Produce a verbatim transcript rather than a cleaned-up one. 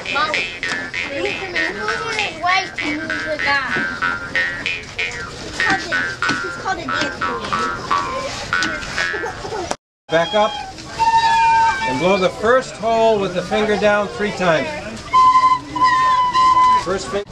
Molly. He's the his wife to move the guy. He's called a dance move. Back up and blow the first hole with the finger down three times. First finger.